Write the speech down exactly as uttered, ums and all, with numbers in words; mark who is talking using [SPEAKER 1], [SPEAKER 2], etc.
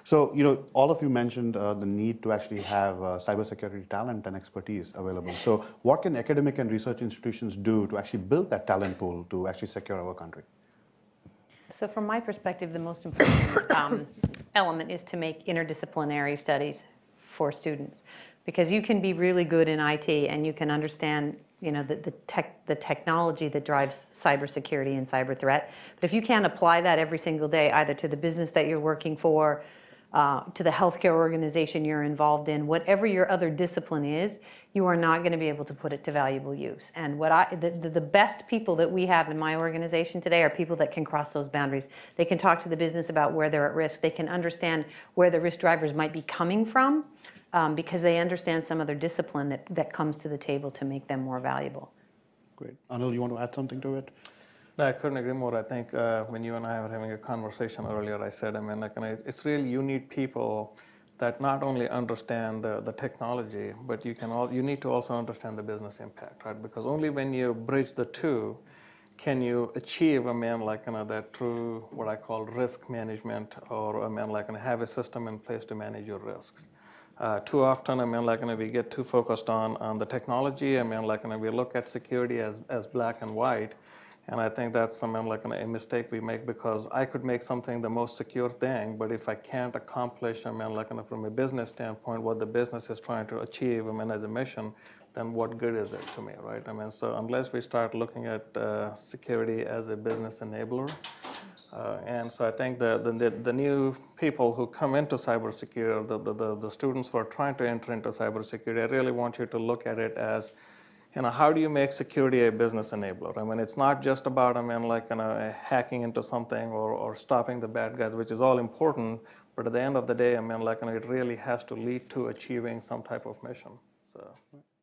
[SPEAKER 1] So, you know, all of you mentioned uh, the need to actually have uh, cybersecurity talent and expertise available. So what can academic and research institutions do to actually build that talent pool to actually secure our country?
[SPEAKER 2] So from my perspective, the most important um, element is to make interdisciplinary studies for students. Because you can be really good in I T and you can understand, you know, the, the, tech, the technology that drives cybersecurity and cyber threat. But if you can't apply that every single day, either to the business that you're working for, uh, to the healthcare organization you're involved in, whatever your other discipline is, you are not going to be able to put it to valuable use. And what I, the, the, the best people that we have in my organization today are people that can cross those boundaries. They can talk to the business about where they're at risk. They can understand where the risk drivers might be coming from. Um, because they understand some other discipline that, that comes to the table to make them more valuable.
[SPEAKER 1] Great. Anil, you want to add something to it?
[SPEAKER 3] No, I couldn't agree more. I think uh, when you and I were having a conversation earlier, I said, I mean, like, it's really, you need people that not only understand the, the technology, but you can all, you need to also understand the business impact, right? Because only when you bridge the two can you achieve, I mean, like, you know, that true, what I call risk management, or, I mean, like, you know, have a system in place to manage your risks. Uh, too often, I mean, like, you know, we get too focused on, on the technology. I mean, like, you know, we look at security as, as black and white. And I think that's, I mean, like, you know, a mistake we make, because I could make something the most secure thing, but if I can't accomplish, I mean, like, you know, from a business standpoint, what the business is trying to achieve, I mean, as a mission, then what good is it to me, right? I mean, so unless we start looking at uh, security as a business enabler, Uh, and so I think the, the, the new people who come into cybersecurity, the, the, the students who are trying to enter into cybersecurity, I really want you to look at it as, you know, how do you make security a business enabler? I mean, it's not just about, I mean, like, you know, hacking into something or, or stopping the bad guys, which is all important, but at the end of the day, I mean, like, you know, it really has to lead to achieving some type of mission. So.